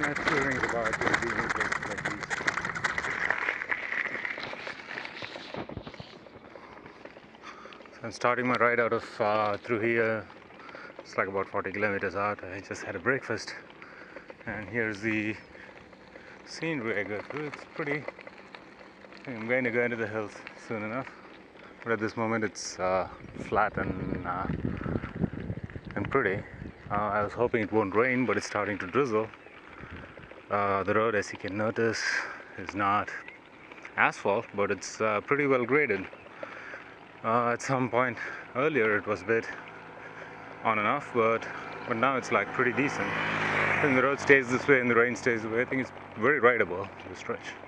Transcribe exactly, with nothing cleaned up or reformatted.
not touring about being in places like these. So I'm starting my ride out of uh, through here. It's like about forty kilometers out. I just had a breakfast, and here's the scenery I go through. It's pretty. I'm going to go into the hills soon enough, but at this moment it's uh, flat and uh, and pretty. Uh, I was hoping it won't rain, but it's starting to drizzle. Uh, the road, as you can notice, is not asphalt, but it's uh, pretty well graded. Uh, at some point earlier it was a bit on and off, but but now it's like pretty decent. I think the road stays this way and the rain stays this way. I think it's very rideable, the stretch.